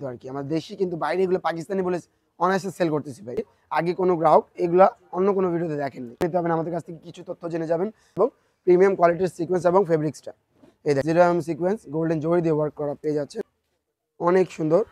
আর কি আমাদের দেশি, কিন্তু বাইরে এগুলো পাকিস্তানি বলে অনায়াসে সেল করতেছি ভাই। আগে কোনো গ্রাহক এগুলা অন্য কোনো ভিডিওতে দেখেননি। নিতে হবে আমাদের কাছ থেকে কিছু তথ্য জেনে যাবেন এবং প্রিমিয়াম কোয়ালিটির সিকোয়েন্স এবং ফেব্রিক্সটা এই 0mm সিকোয়েন্স গোল্ডেন জরি দিয়ে ওয়ার্ক করা পেয়ে যাচ্ছে, অনেক সুন্দর।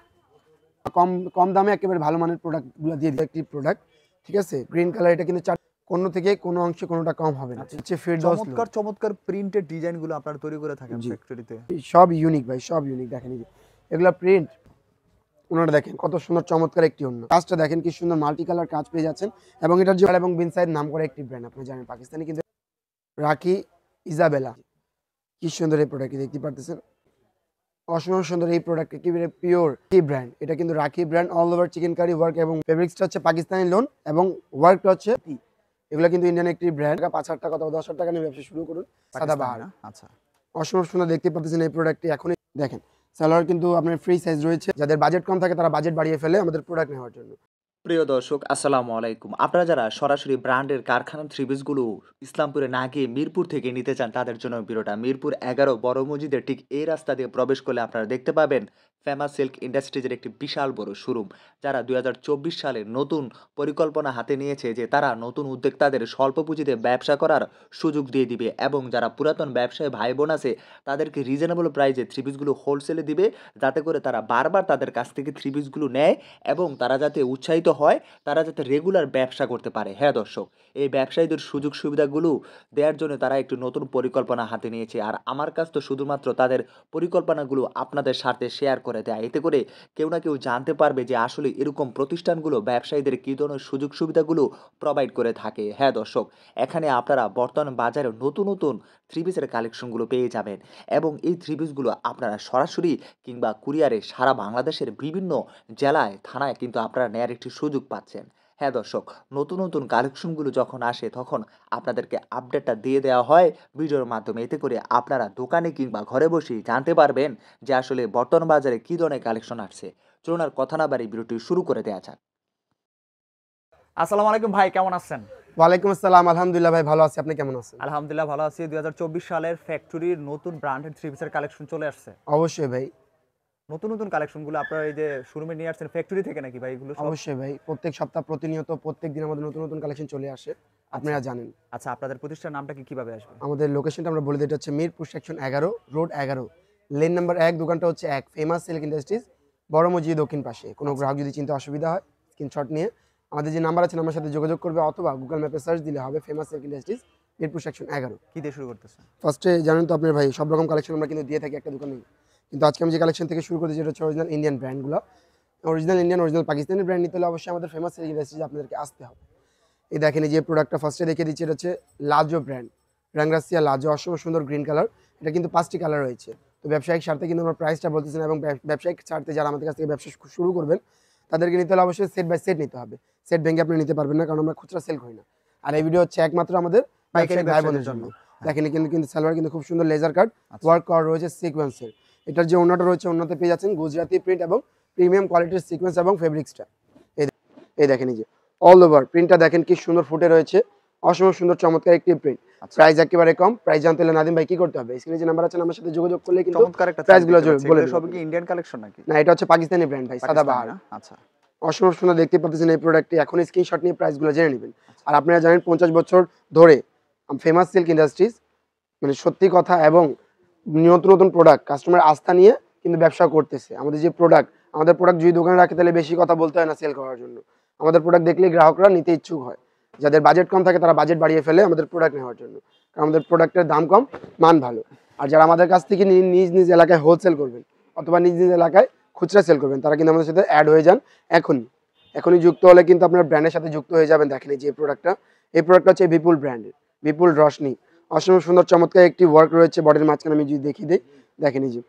কম কম দামে একেবারে ভালো মানের প্রোডাক্টগুলো দিয়ে দিই। একটি প্রোডাক্ট ঠিক আছে, গ্রিন কালার, এটা কিন্তু কোনো থেকে কোনো অংশে কোনোটা কম হবে না। হচ্ছে চমৎকার চমৎকার প্রিন্টেড ডিজাইনগুলো আপনারা তৈরি করে থাকেন ফ্যাক্টরিতে, সব ইউনিক ভাই, সব ইউনিক। দেখেন এই যে এগুলা প্রিন্ট, ওনারা দেখেন কত সুন্দর চমৎকার একটি অন্য কাজটা দেখেন কি সুন্দর মাল্টি কালার কাজ পেয়ে যাচ্ছেন। এবং এটার যে এবং বিন সাইড নাম করা একটি ব্র্যান্ড আপনি জানেন পাকিস্তানি, কিন্তু রাখি ইজাবেলা, কি সুন্দর এই প্রোডাক্ট দেখতে পারতেছেন, অসম্ভব সুন্দর এই প্রোডাক্ট, একেবারে পিওর কি ব্র্যান্ড। এটা কিন্তু Rakhi brand, all over chikankari work এবং ফেব্রিক্সটা হচ্ছে পাকিস্তানি লোন এবং ওয়ার্কটা হচ্ছে এগুলো কিন্তু ইন্ডিয়ান একটি ব্র্যান্ড। 5,000 টাকা অথবা 10,000 টাকা নিয়ে ব্যবসা শুরু করুন সাদাবাহার। আচ্ছা, অসম্ভব সুন্দর দেখতে পাচ্ছেন এই প্রোডাক্টটি। এখনই দেখেন সালোয়ার কিন্তু আপনার ফ্রি সাইজ রয়েছে, যাদের বাজেট কম থাকে তারা বাজেট বাড়িয়ে ফেলে আমাদের প্রোডাক্ট নেওয়ার জন্য। প্রিয় দর্শক আসসালামু আলাইকুম। আপনারা যারা সরাসরি ব্র্যান্ডের কারখানা থ্রি পিসগুলো ইসলামপুরে না গিয়ে মিরপুর থেকে নিতে চান তাদের জন্য ভিডিওটা। মিরপুর 11 বড় মসজিদের ঠিক এই রাস্তা দিয়ে প্রবেশ করলে আপনারা দেখতে পাবেন ফেমাস সিল্ক ইন্ডাস্ট্রিজের একটি বিশাল বড় শোরুম, যারা 2024 সালে নতুন পরিকল্পনা হাতে নিয়েছে যে তারা নতুন উদ্যোক্তাদের স্বল্প পুঁজিতে ব্যবসা করার সুযোগ দিয়ে দিবে এবং যারা পুরাতন ব্যবসায়ী ভাই বোন আছে তাদেরকে রিজনেবল প্রাইসে থ্রি পিসগুলো হোলসেলে দিবে, যাতে করে তারা বারবার তাদের কাছ থেকে থ্রি পিসগুলো নেয় এবং তারা যাতে উৎসাহিত হয়, তারা যাতে রেগুলার ব্যবসা করতে পারে। হ্যাঁ দর্শক, এই ব্যবসায়ীদের সুযোগ সুবিধাগুলো দেওয়ার জন্য তারা একটু নতুন পরিকল্পনা হাতে নিয়েছে। আর আমার কাছ তো শুধুমাত্র তাদের পরিকল্পনাগুলো আপনাদের সাথে শেয়ার করে দেয়, এতে করে কেউ না কেউ জানতে পারবে যে আসলে এরকম প্রতিষ্ঠানগুলো ব্যবসায়ীদের কী ধরনের সুযোগ সুবিধাগুলো প্রোভাইড করে থাকে। হ্যাঁ দর্শক, এখানে আপনারা বর্তমান বাজারে নতুন নতুন থ্রি পিসের কালেকশনগুলো পেয়ে যাবেন এবং এই থ্রি পিসগুলো আপনারা সরাসরি কিংবা কুরিয়ারে সারা বাংলাদেশের বিভিন্ন জেলায় থানায় কিন্তু আপনারা নেয়ার একটি সুযোগ পাচ্ছেন। হ্যাঁ দর্শক, নতুন নতুন কালেকশনগুলো যখন আসে তখন আপনাদেরকে আপডেটটা দিয়ে দেওয়া হয় ভিডিওর মাধ্যমে, এতে করে আপনারা দোকানে কিংবা ঘরে বসেই জানতে পারবেন যে আসলে বর্তমান বাজারে কী ধরনের কালেকশন আসছে। চলুন আর কথা না বাড়ি ভিডিওটি শুরু করে দেওয়া যাক। আসসালামু আলাইকুম ভাই, কেমন আছেন? ওয়ালাইকুম আসসালাম, আলহামদুলিল্লাহ ভাই ভালো আছি, আপনি কেমন আছেন? আলহামদুলিল্লাহ ভালো আছি। 2024 সালের ফ্যাক্টরির নতুন ব্র্যান্ডেড থ্রি পিসের কালেকশন চলে আসছে। অবশ্যই ভাই, নতুন নতুন কালেকশনগুলো আপনারা এই যে শোরুমে নিয়ে আসছেন ফ্যাক্টরি থেকে নাকি ভাই এগুলো? অবশ্যই ভাই, প্রত্যেক সপ্তাহ প্রতিনিয়ত প্রত্যেক দিন আমাদের নতুন নতুন কালেকশন চলে আসে, আপনারা জানেন। আচ্ছা, আপনাদের প্রতিষ্ঠানের নামটা কিভাবে আসবে? আমাদের লোকেশনটা আমরা বলে দিই, এটা হচ্ছে Mirpur section 11 road 11 lane number 1, দোকানটা হচ্ছে 1 ফেমাস সিল্ক ইন্ডাস্ট্রিজ বড় মসজিদ দক্ষিণ পাশে। কোনো গ্রাহক যদি চিন্তা অসুবিধা হয় স্ক্রিনশট নিয়ে আমাদের যে নাম্বার আছে আমার সাথে যোগাযোগ করবে, অথবা গুগল ম্যাপে সার্চ দিলে হবে famous silk industries Mirpur section 11। কি দিয়ে শুরু করতেছেন? ফার্স্টে জানেন তো আপনার ভাই, সব রকম কালেকশন আমরা কিন্তু দিয়ে থাকি একটা দোকানে, কিন্তু আজকে আমি যে কালেকশন থেকে শুরু করতে যেটা হচ্ছে অরিজিনাল ইন্ডিয়ান ব্র্যান্ডগুলো। Original Indian original Pakistani brand নিতে হলে অবশ্যই আমাদের ফেমাস সিল্ক ইন্ডাস্ট্রিজে আপনাদেরকে আসতে হবে। এই দেখেন এই যে প্রোডাক্টটা ফার্স্টে দেখে দিচ্ছি, এটা হচ্ছে লাজো ব্র্যান্ড, রাঙ্গাসিয়া লাজো, অসম্ভব সুন্দর গ্রিন কালার। এটা কিন্তু 5টি কালার রয়েছে। তো ব্যবসায়িক স্বার্থে কিন্তু আমরা প্রাইসটা বলতেছেন, এবং ব্যবসায়িক স্বার্থে যারা আমাদের কাছ থেকে ব্যবসা শুরু করবেন তাদেরকে নিতে হলে অবশ্যই সেট বাই সেট নিতে হবে। সেট ভেঙে আপনি নিতে পারবেন না, কারণ আমরা খুচরা সেল করি না। আর এই ভিডিও হচ্ছে একমাত্র আমাদের ব্যবসায়িক ভাই বোনের জন্য। দেখেন কিন্তু সালোয়ার কিন্তু খুব সুন্দর লেজার কাট ওয়ার্ক করা রয়েছে সিকোয়েন্সের। এটার যে ওন্নাটা রয়েছে, ওন্নাতে পেয়ে যাচ্ছেন গুজরাটি প্রিন্ট এবং প্রিমিয়াম কোয়ালিটির সিকোয়েন্স এবং ফেব্রিক্সটা। এই দেখেন এই যে অল ওভার প্রিন্টটা দেখেন কি সুন্দর ফুটে রয়েছে, অসম্ভব সুন্দর চমৎকার একটি প্রিন্ট। প্রাইস একেবারে কম। প্রাইস জানতে হলে নাদিম ভাই কি করতে হবে? স্ক্রিনে যে নাম্বার আছে আমার সাথে যোগাযোগ করলে কিন্তু প্রাইসগুলো বলে দেব। সব কি ইন্ডিয়ান কালেকশন নাকি? না, এটা হচ্ছে পাকিস্তানি ব্র্যান্ড ভাই, সাদাবাহার। আচ্ছা, অসম্ভব সুন্দর দেখতে পাচ্ছেন এই প্রোডাক্টটি। এখন স্ক্রিনশট নিয়ে প্রাইসগুলো জেনে নেবেন। আর আপনারা জানেন 50 বছর ধরে ফেমাস সিল্ক ইন্ডাস্ট্রিজ মানে সত্যি কথা এবং নতুন নতুন প্রোডাক্ট কাস্টমার আস্থা নিয়ে কিন্তু ব্যবসা করতেছে। আমাদের যে আমাদের প্রোডাক্ট যদি দোকানে রাখে তাহলে বেশি কথা বলতে হয় না সেল করার জন্য। আমাদের প্রোডাক্ট দেখলেই গ্রাহকরা নিতে ইচ্ছুক হয়। যাদের বাজেট কম থাকে তারা বাজেট বাড়িয়ে ফেলে আমাদের প্রোডাক্ট নেওয়ার জন্য, কারণ আমাদের প্রোডাক্টের দাম কম, মান ভালো। আর যারা আমাদের কাছ থেকে নিজ নিজ এলাকায় হোলসেল করবেন অথবা নিজ নিজ এলাকায় খুচরা সেল করবেন, তারা কিন্তু আমাদের সাথে অ্যাড হয়ে যান। এখনই যুক্ত হলে কিন্তু আপনার ব্র্যান্ডের সাথে যুক্ত হয়ে যাবেন। দেখেন এই যে প্রোডাক্টটা হচ্ছে বিপুল ব্র্যান্ডের, বিপুল রশনি। অসম্ভব সুন্দর চমৎকার একটি ওয়ার্ক রয়েছে বডির মাঝখানে, আমি যদি দেখিয়ে দিই, দেখেন এই যে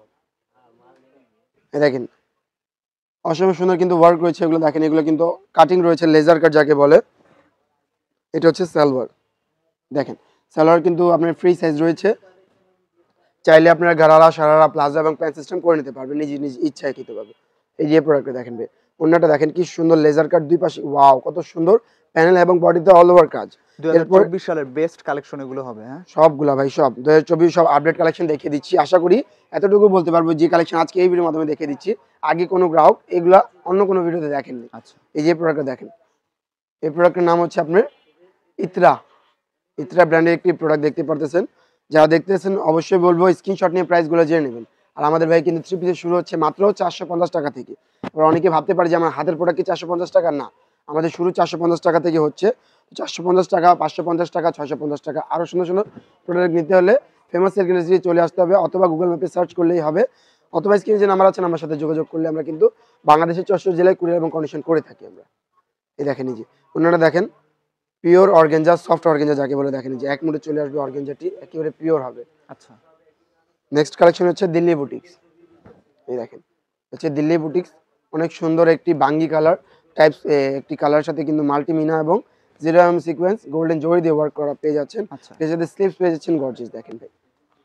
দেখেন অসম্ভব সুন্দর কিন্তু ওয়ার্ক রয়েছে। এগুলো দেখেন, এগুলো কিন্তু কাটিং রয়েছে, লেজার কাট যাকে বলে। এটা হচ্ছে সালোয়ার। দেখেন সালোয়ার কিন্তু আপনার ফ্রি সাইজ রয়েছে, চাইলে আপনারা গারারা, সারারা, প্লাজো এবং প্যান্ট সিস্টেম করে নিতে পারবেন নিজ নিজ ইচ্ছায় খেতে পারবে। এই যে প্রোডাক্টটা দেখেন ওন্নাটা দেখেন কি সুন্দর লেজার কাট, দুই পাশে ওয়াও কত সুন্দর প্যানেল এবং বডিতে অল ওভার কাজ। 2024 সালের বেস্ট কালেকশন এগুলো হবে। হ্যাঁ, সবগুলা ভাই সব 2024 সব আপডেট কালেকশন দেখিয়ে দিচ্ছি। আশা করি এতটুকু বলতে পারবো যে কালেকশন আজকে এই ভিডিওর মাধ্যমে দেখিয়ে দিচ্ছি, আগে কোনো গ্রাহক এগুলা অন্য কোনো ভিডিওতে দেখেননি। আচ্ছা, এই যে প্রোডাক্টটা দেখেন, এই প্রোডাক্টের নাম হচ্ছে আপনার ইত্রা। ইত্রা ব্র্যান্ডের একটি প্রোডাক্ট দেখতে পারতেছেন। যারা দেখতেছেন অবশ্যই বলবো স্ক্রিনশট নিয়ে প্রাইসগুলো জেনে নেবেন। আর আমাদের ভাই কিন্তু থ্রি পিসের শুরু হচ্ছে মাত্র 450 টাকা থেকে। এবার অনেকে ভাবতে পারে যে আমার হাতের প্রোডাক্ট কি 450 টাকা, না, আমাদের শুরু 450 টাকা থেকে হচ্ছে। 450 টাকা, 550 টাকা, 650 টাকা, আরও সুন্দর সুন্দর প্রোডাক্ট নিতে হলে ফেমাস সিল্ক ইন্ডাস্ট্রি চলে আসতে হবে, অথবা গুগল ম্যাপে সার্চ করলেই হবে, অথবা স্ক্রিনে যে নাম্বার আছে আমার সাথে যোগাযোগ করলে আমরা কিন্তু বাংলাদেশের 64 জেলায় কুরিয়ার এবং কন্ডিশন করে থাকি আমরা। এই দেখেন, এই যে অন্যরা দেখেন পিওর অর্গেঞ্জা, সফট অর্গেঞ্জা যাকে বলে, দেখেন যে এক মুঠে চলে আসবে অর্গেঞ্জাটি, একেবারে পিওর হবে। আচ্ছা, নেক্সট কালেকশন হচ্ছে দিল্লি বুটিক্স। এই দেখেন হচ্ছে দিল্লি বুটিক্স, অনেক সুন্দর একটি বাঙ্গি কালার টাইপস, একটি কালারের সাথে কিন্তু মাল্টিমিনা এবং 0 সিকোয়েন্স গোল্ডেন জরি দিয়ে ওয়ার্ক করা পেয়ে যাচ্ছেন। আচ্ছা, এর সাথে স্লিপস পেয়ে যাচ্ছেন গর্জিয়াস। দেখেন ভাই,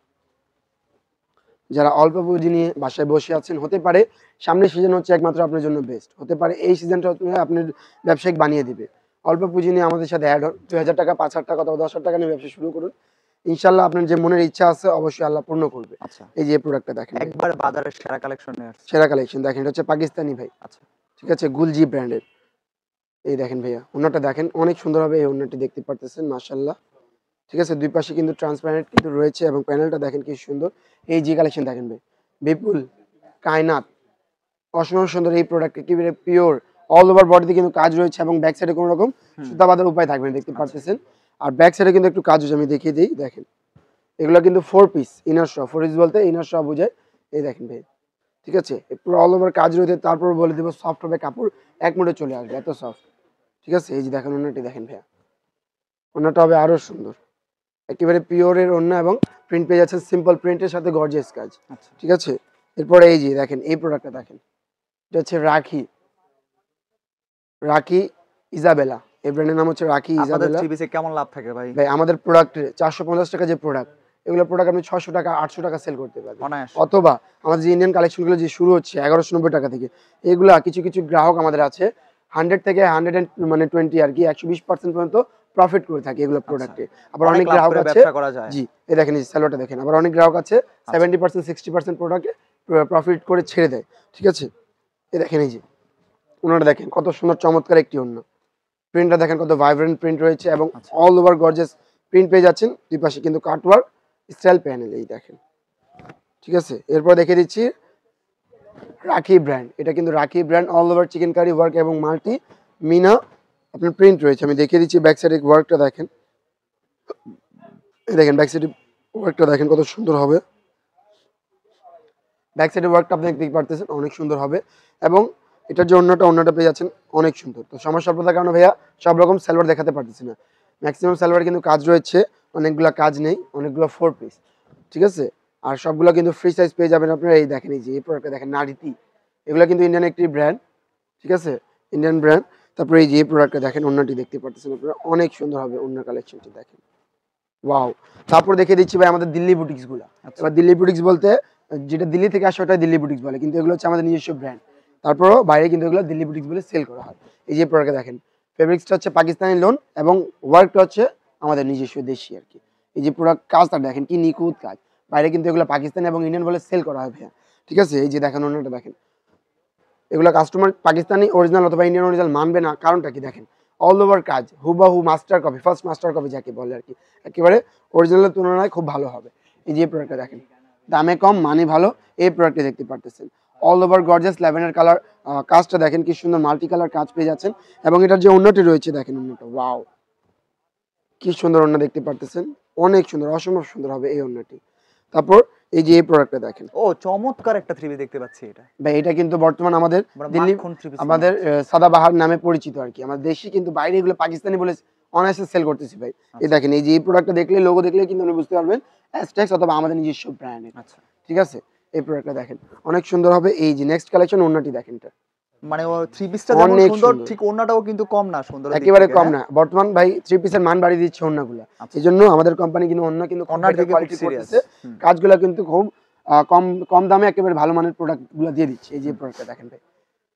যারা অল্প পুঁজি নিয়ে বাসায় বসে আছেন, হতে পারে সামনের সিজন হচ্ছে একমাত্র আপনার জন্য বেস্ট, হতে পারে এই সিজনটা আপনার ব্যবসায়িক বানিয়ে দিবে। অল্প পুঁজি নিয়ে আমাদের সাথে অ্যাড হন, 2000 টাকা, 5000 টাকা অথবা 10,000 টাকা নিয়ে ব্যবসা শুরু করুন। ইনশাল্লাহ আপনার যে মনের ইচ্ছা আছে অবশ্যই আল্লাহ পূর্ণ করবে। আচ্ছা, এই যে প্রোডাক্টটা দেখেন, একবার বাজারের সেরা কালেকশন নিয়ে আসছে। সেরা কালেকশন দেখেন, এটা হচ্ছে পাকিস্তানি ভাই। আচ্ছা, ঠিক আছে, গুলজি ব্র্যান্ডের। এই দেখেন ভাইয়া, ওনাটা দেখেন অনেক সুন্দর হবে, এই ওনাটি দেখতে পারতেছেন মাশাআল্লাহ। ঠিক আছে, দুই পাশে কিন্তু ট্রান্সপারেন্ট কিন্তু রয়েছে এবং প্যানেলটা দেখেন কি সুন্দর। এই যে কালেকশন দেখেন ভাই, বিপুল কায়নাত, অসম্ভব সুন্দর এই প্রোডাক্ট, একেবারে পিওর অল ওভার বডিতে কিন্তু কাজ রয়েছে এবং ব্যাক সাইডে কোনো রকম সুতা বাঁধার উপায় থাকবে না, দেখতে পারতেছেন। আর ব্যাক সাইডে কিন্তু একটু কাজ হচ্ছে, আমি দেখিয়ে দিই। দেখেন এগুলো কিন্তু 4 পিস ইনার সহ, 4 পিস বলতে ইনার সহ বোঝায়। এই দেখেন ভাই, ঠিক আছে, পুরো অল ওভার কাজ রয়েছে। তারপর বলে দেবো সফট হবে কাপড়, এক মুঠে চলে আসবে, এত সফট। ঠিক আছে, এই যে দেখেন ওনাটি দেখেন ভাইয়া, ওনাটা হবে আরো সুন্দর, একেবারে পিওরের ওন্না এবং প্রিন্ট পেয়ে যাচ্ছে সিম্পল প্রিন্টের সাথে গর্জিয়াস কাজ। আচ্ছা, ঠিক আছে, এরপরে এই যে দেখেন এই প্রোডাক্টটা দেখেন, এটা হচ্ছে রাখি, রাখি ইজাবেলা, এই ব্র্যান্ডের নাম হচ্ছে রাখি আপনাদের ইজাবেলা। থ্রি পিসে কেমন লাভ থাকে ভাই? ভাই আমাদের প্রোডাক্টে 450 টাকা যে প্রোডাক্ট, এগুলো প্রোডাক্ট আপনি 600 টাকা 800 টাকা সেল করতে পারবেন। অনায়াস। অথবা আমাদের যে ইন্ডিয়ান কালেকশনগুলো যে শুরু হচ্ছে 1190 টাকা থেকে, এগুলা কিছু কিছু গ্রাহক আমাদের আছে 100 থেকে 120 আর কি 120% পর্যন্ত প্রফিট করে থাকে এগুলো প্রোডাক্টে। আবার অনেক লাভ গ্রাহক করে আছে, ব্যবসা করা যায়। জি এই দেখেন এই স্যালোটা দেখেন, আবার অনেক গ্রাহক আছে 70% 60% প্রোডাক্টে প্রফিট করে ছেড়ে দেয়। ঠিক আছে, এই দেখেন এই যে ওনারা দেখেন কত সুন্দর চমৎকার একটি অন্য প্রিন্টটা দেখেন, কত ভাইব্রেন্ট প্রিন্ট রয়েছে এবং অল ওভার গর্জিয়াস প্রিন্ট পেয়ে যাচ্ছেন। দুই পাশে কিন্তু কাটওয়ার্ক স্টাইল প্যানেল, এই দেখেন। ঠিক আছে, এরপর দেখে দিচ্ছি রাখি ব্র্যান্ড, এটা কিন্তু Rakhi brand, all over chikankari work এবং মাল্টি মিনা আপনার প্রিন্ট রয়েছে। আমি দেখিয়ে দিচ্ছি ব্যাক সাইডের ওয়ার্কটা দেখেন, এই দেখেন ব্যাক সাইডের ওয়ার্কটা দেখেন কত সুন্দর হবে। ব্যাক সাইডের ওয়ার্কটা আপনি দেখতে পারতেছেন অনেক সুন্দর হবে এবং এটার যে অন্যটা পেয়ে যাচ্ছেন অনেক সুন্দর। তো সময় স্বল্পতার কারণে ভাইয়া সব রকম সালোয়ার দেখাতে পারতেছি না, ম্যাক্সিমাম সালোয়ার কিন্তু কাজ রয়েছে, অনেকগুলো কাজ নেই, অনেকগুলো 4 পিস। ঠিক আছে, আর সবগুলো কিন্তু ফ্রি সাইজ পেয়ে যাবেন আপনারা। এই দেখেন এই যে এই প্রোডাক্টটা দেখেন নারীতি, এগুলো কিন্তু ইন্ডিয়ান একটি ব্র্যান্ড। ঠিক আছে, ইন্ডিয়ান ব্র্যান্ড। তারপরে এই যে এই প্রোডাক্টটা দেখেন, অন্যটি দেখতে পারতেছেন আপনারা, অনেক সুন্দর হবে অন্য কালেকশনটি দেখেন, ওয়াও। তারপর দেখে দিচ্ছি ভাই আমাদের দিল্লি বুটিক্স গুলা। এবার দিল্লি বুটিক্স বলতে যেটা দিল্লি থেকে আসে ওটাই দিল্লি বুটিক্স বলে, কিন্তু এগুলো হচ্ছে আমাদের নিজস্ব ব্র্যান্ড। তারপরও বাইরে কিন্তু এগুলো দিল্লি বুটিক্স বলে সেল করা হয়। এই যে প্রোডাক্ট দেখেন, ফেব্রিক্সটা হচ্ছে পাকিস্তানি লোন এবং ওয়ার্কটা হচ্ছে আমাদের নিজস্ব দেশি আর কি। এই যে প্রোডাক্ট কাজটা দেখেন কি নিখুঁত কাজ, বাইরে কিন্তু এগুলো পাকিস্তানি এবং ইন্ডিয়ান বলে সেল করা হয় ভাইয়া। ঠিক আছে, এই যে দেখেন অন্যটা দেখেন, এগুলো কাস্টমার পাকিস্তানি অরিজিনাল অথবা ইন্ডিয়ান অরিজিনাল মানবে না, কারণটা কি দেখেন, অল ওভার কাজ হুবাহু master copy, first master copy যাকে বলে আর কি, একেবারে অরিজিনালের তুলনায় খুব ভালো হবে। এই যে প্রোডাক্টটা দেখেন, দামে কম মানে ভালো, এই প্রোডাক্টে দেখতে পারতেছেন all over gorgeous lavender colour কাজটা দেখেন কি সুন্দর মাল্টি কালার কাজ পেয়ে যাচ্ছেন এবং এটার যে অন্যটি রয়েছে দেখেন, অন্যটা ওয়াও কি সুন্দর অন্য দেখতে পারতেছেন, অনেক সুন্দর, অসম্ভব সুন্দর হবে এই অন্যটি। তারপর এই যে এই প্রোডাক্টটা দেখেন, ও চমৎকার একটা থ্রি পিস দেখতে পাচ্ছি এটা ভাই এটা কিন্তু বর্তমান আমাদের দিল্লি মাখন three piece আমাদের সাদাবাহার নামে পরিচিত আর কি, আমাদের দেশি কিন্তু বাইরে এগুলো পাকিস্তানি বলে অনায়াসে সেল করতেছি ভাই। এই দেখেন এই যে এই প্রোডাক্টটা দেখলে, লোগো দেখলে কিন্তু আপনি বুঝতে পারবেন অ্যাস্টেক্স অথবা আমাদের নিজস্ব ব্র্যান্ডের। আচ্ছা, ঠিক আছে, এই প্রোডাক্টটা দেখেন অনেক সুন্দর হবে। এই যে নেক্সট কালেকশন ওন্নাটি দেখেন, এটা মানে ও থ্রি পিসটা যেমন অনেক সুন্দর, সুন্দর। ঠিক ওন্নাটাও কিন্তু কম না সুন্দর, একেবারে কম না, বর্তমান ভাই থ্রি পিসের মান বাড়িয়ে দিচ্ছে ওন্নাগুলো। আচ্ছা। এই জন্য আমাদের কোম্পানি কিন্তু অন্য কিন্তু ওন্নার দিকে খুব কোয়ালিটি serious। করতেছে, কাজগুলো কিন্তু খুব কম কম দামে একেবারে ভালো মানের প্রোডাক্টগুলো দিয়ে দিচ্ছে। এই যে প্রোডাক্টটা দেখেন ভাই,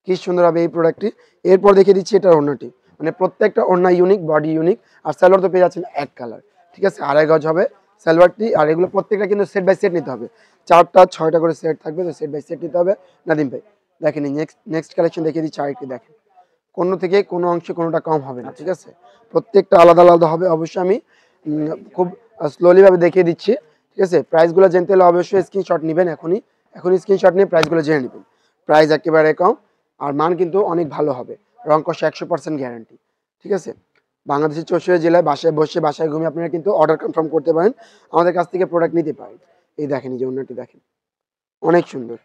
কি সুন্দর হবে এই প্রোডাক্টটি। এরপর দেখিয়ে দিচ্ছি এটার ওড়নাটি, মানে প্রত্যেকটা ওড়না ইউনিক, বডি ইউনিক, আর সালোয়ার তো পেয়ে যাচ্ছেন এক কালার, ঠিক আছে, 2.5 গজ হবে সালোয়ারটি। আর এগুলো প্রত্যেকটা কিন্তু সেট বাই সেট নিতে হবে, 4টা 6টা করে সেট থাকবে, তো সেট বাই সেট নিতে হবে। নাদিম ভাই দেখেন, নেক্সট কালেকশন দেখিয়ে দিচ্ছি আরেকটি। দেখেন কোনো থেকে কোনো অংশে কোনোটা কম হবে না, ঠিক আছে, প্রত্যেকটা আলাদা আলাদা হবে। অবশ্যই আমি খুব স্লোলি ভাবে দেখিয়ে দিচ্ছি, ঠিক আছে। প্রাইসগুলো জানতে হলে অবশ্যই স্ক্রিনশট নেবেন, এখনই স্ক্রিনশট নিয়ে প্রাইসগুলো জেনে নেবেন। প্রাইস একেবারে কম, আর মান কিন্তু অনেক ভালো হবে, রং কষা 100% গ্যারান্টি, ঠিক আছে। বাংলাদেশের 64 জেলায় বাসায় বসে বাসায় ঘুমিয়ে আপনারা কিন্তু অর্ডার কনফার্ম করতে পারেন, আমাদের কাছ থেকে প্রোডাক্ট নিতে পারেন। এই দেখেন, এই যে অন্যটি দেখেন, অনেক সুন্দর।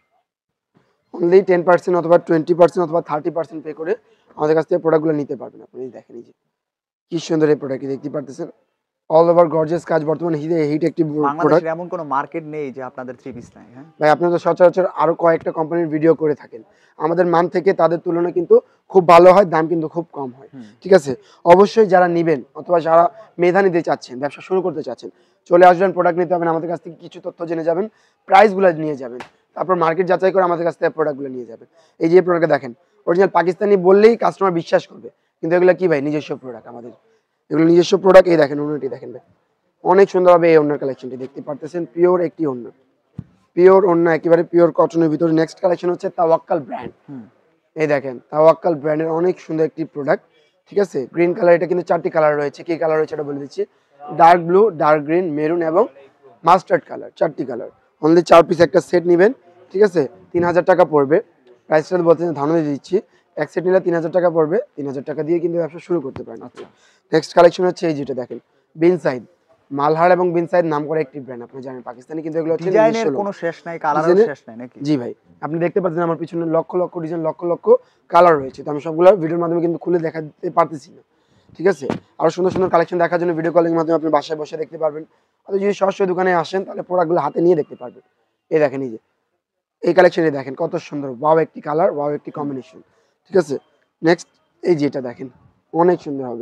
অনলি 10% অথবা 20% অথবা 30% পে করে আমাদের কাছ থেকে প্রোডাক্টগুলো নিতে পারবেন আপনি। এই দেখেন, এই যে কি সুন্দর এই প্রোডাক্টটি দেখতে পারতেছেন, অল ওভার গর্জিয়াস কাজ, বর্তমানে হিট একটি প্রোডাক্ট। বাংলাদেশের এমন কোনো মার্কেট নেই যে আপনাদের থ্রি পিস নাই। হ্যাঁ ভাই আপনারা তো সচরাচর আরো কয়েকটা কোম্পানির ভিডিও করে থাকেন, আমাদের মান থেকে তাদের তুলনায় কিন্তু খুব ভালো হয়, দাম কিন্তু খুব কম হয়, ঠিক আছে। অবশ্যই যারা নেবেন অথবা যারা মেধা নিতে চাচ্ছেন, ব্যবসা শুরু করতে চাচ্ছেন, চলে আসবেন, প্রোডাক্ট নিতে হবেন, আমাদের কাছ থেকে কিছু তথ্য জেনে যাবেন, প্রাইসগুলো নিয়ে যাবেন, তারপর মার্কেট যাচাই করে আমাদের কাছ থেকে প্রোডাক্টগুলো নিয়ে যাবেন। এই যে প্রোডাক্ট দেখেন, অরিজিনাল পাকিস্তানি বললেই কাস্টমার বিশ্বাস করবে, কিন্তু এগুলো কি ভাই নিজস্ব প্রোডাক্ট আমাদের, এগুলো নিজস্ব প্রোডাক্ট। এই দেখেন ওন্নাটি দেখেন ভাই, অনেক সুন্দর হবে এই ওন্নার কালেকশনটি, দেখতে পারতেছেন পিওর একটি ওন্না, পিওর ওন্না, একেবারে পিওর কটনের ভিতরে। নেক্সট কালেকশন হচ্ছে তাওয়াক্কাল ব্র্যান্ড। এই দেখেন তাওয়াক্কাল ব্র্যান্ডের অনেক সুন্দর একটি প্রোডাক্ট, ঠিক আছে। গ্রিন কালার, এটা কিন্তু 4টি কালার রয়েছে, কি কালার রয়েছে এটা বলে দিচ্ছি, dark blue, dark green, maroon এবং মাস্টার্ড কালার, 4টি কালার। অনলি 4 পিস একটা সেট নেবেন, ঠিক আছে, 3000 টাকা পড়বে। প্রাইসটা বলতে ধারণা দিয়ে দিচ্ছি, এক সেট নিলে 3000 টাকা পড়বে, 3000 টাকা দিয়ে কিন্তু ব্যবসা শুরু করতে পারেন। আচ্ছা, নেক্সট কালেকশন হচ্ছে এই যেটা দেখেন, বিনসাইড। মালহার এবং বিনসাইড নাম করে একটি ব্র্যান্ড, আপনি জানেন পাকিস্তানি, কিন্তু এগুলো হচ্ছে ডিজাইনের কোনো শেষ নাই, কালারের শেষ নাই নাকি? জি ভাই, আপনি দেখতে পাচ্ছেন আমার পিছনে লক্ষ লক্ষ ডিজাইন, লক্ষ লক্ষ কালার রয়েছে, তো আমি সবগুলো ভিডিওর মাধ্যমে কিন্তু খুলে দেখাতে পারতেছি না, ঠিক আছে। আরো সুন্দর সুন্দর কালেকশন দেখার জন্য ভিডিও কলিং মাধ্যমে আপনি বাসায় বসে দেখতে পারবেন, আর যদি সরাসরি দোকানে আসেন তাহলে প্রোডাক্টগুলো হাতে নিয়ে দেখতে পারবেন। এই দেখেন, এই যে এই কালেকশনে দেখেন কত সুন্দর, ওয়াও একটি কালার, ওয়াও একটি কম্বিনেশন, ঠিক আছে। নেক্সট এই যে এটা দেখেন, অনেক সুন্দর হবে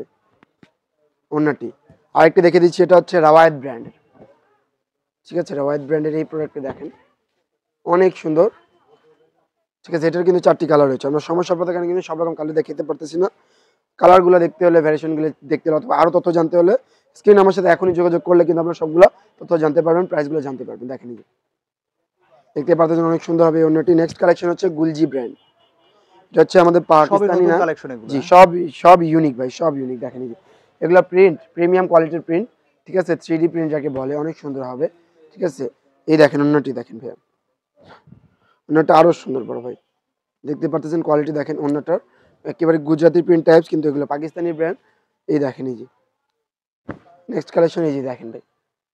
ওন্নাটি। আরেকটি দেখে দিচ্ছি, এটা হচ্ছে রাওয়ায়াত ব্র্যান্ডের, ঠিক আছে, রাওয়ায়াত ব্র্যান্ডের এই প্রোডাক্টটি দেখেন, অনেক সুন্দর, ঠিক আছে। এটার কিন্তু 4টি কালার রয়েছে, আমরা সমস্যা পড়তে কারণে কিন্তু সব রকম কালার দেখাতে পারতেছি না। কালারগুলো দেখতে হলে, ভ্যারিয়েশনগুলো দেখতে হলে, অথবা আরো তথ্য জানতে হলে স্ক্রিন আমার সাথে এখনই যোগাযোগ করলে কিন্তু আপনারা সবগুলো তথ্য জানতে পারবেন, প্রাইসগুলো জানতে পারবেন। দেখেন, এই যে দেখতে পারতেছেন অনেক সুন্দর হবে অন্যটি। নেক্সট কালেকশন হচ্ছে গুলজি ব্র্যান্ড, এটা হচ্ছে আমাদের পাকিস্তানি না, জি সব ইউনিক ভাই, সব ইউনিক। দেখেন, এই যে এগুলো প্রিন্ট, প্রিমিয়াম কোয়ালিটির প্রিন্ট, ঠিক আছে, 3D প্রিন্ট যাকে বলে, অনেক সুন্দর হবে, ঠিক আছে। এই দেখেন অন্যটি দেখেন ভাইয়া, অন্যটা আরো সুন্দর বড় ভাই, দেখতে পারতেছেন কোয়ালিটি দেখেন অন্যটার, একেবারে গুজরাটি প্রিন্ট টাইপস, কিন্তু এগুলো পাকিস্তানি ব্র্যান্ড। এই দেখেন, এই যে নেক্সট কালেকশন, এই যে দেখেন ভাই,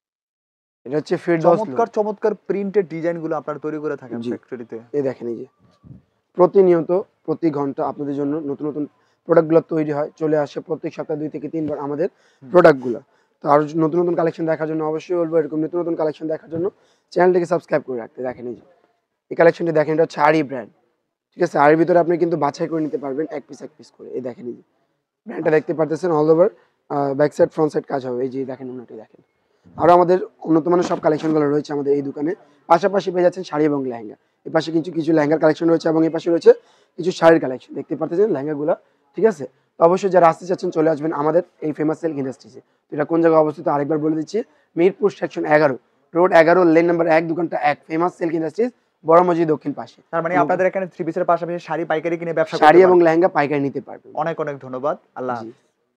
এটা হচ্ছে ফিরদৌস, চমৎকার চমৎকার প্রিন্টেড ডিজাইনগুলো আপনারা তৈরি করে থাকেন ফ্যাক্টরিতে। এই দেখেন, এই যে প্রতিনিয়ত প্রতি ঘন্টা আপনাদের জন্য নতুন নতুন প্রোডাক্টগুলো তৈরি হয়, চলে আসে প্রত্যেক সপ্তাহে 2 থেকে 3 বার আমাদের প্রোডাক্টগুলো। তো আর নতুন নতুন কালেকশন দেখার জন্য অবশ্যই বলবো, এরকম নতুন নতুন কালেকশন দেখার জন্য চ্যানেলটিকে সাবস্ক্রাইব করে রাখতে। দেখেন, এই যে এই কালেকশনটি দেখেন, এটা হচ্ছে আরি ব্র্যান্ড, ঠিক আছে। আরির ভিতরে আপনি কিন্তু বাছাই করে নিতে পারবেন এক পিস করে। এই দেখেন, এই যে ব্র্যান্ডটা দেখতে পারতেছেন, all over back side front side কাজ হবে। এই যে দেখেন ওনাটি দেখেন, আরো আমাদের উন্নত মানের সব কালেকশনগুলো রয়েছে আমাদের এই দোকানে। পাশাপাশি পেয়ে যাচ্ছেন শাড়ি এবং লেহেঙ্গা, এই পাশে কিছু লেহেঙ্গার কালেকশন রয়েছে এবং এই পাশে রয়েছে কিছু শাড়ির কালেকশন, দেখতে পারতেছেন লেহেঙ্গাগুলো, ঠিক আছে। তো অবশ্যই যারা আসতে চাচ্ছেন চলে আসবেন আমাদের এই ফেমাস সিল্ক ইন্ডাস্ট্রিজে। এটা কোন জায়গায় অবস্থিত আরেকবার বলে দিচ্ছি, Mirpur section 11, road 11, lane number 1, দোকানটা 1, ফেমাস সিল্ক ইন্ডাস্ট্রিজ, বড় মসজিদ দক্ষিণ পাশে। তার মানে আপনাদের এখানে থ্রি পিসের পাশাপাশি শাড়ি পাইকারি কিনে ব্যবসা করতে শাড়ি এবং পারবেন। লেহেঙ্গা পাইকারি নিতে পারবেন। অনেক অনেক ধন্যবাদ, আল্লাহ হাফেজ।